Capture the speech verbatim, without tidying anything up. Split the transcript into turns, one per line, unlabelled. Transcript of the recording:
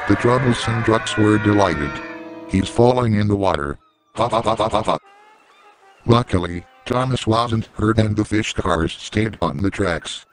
The troublesome ducks were delighted. He's falling in the water. Ha ha ha ha ha ha. Luckily, Thomas wasn't hurt and the fish cars stayed on the tracks.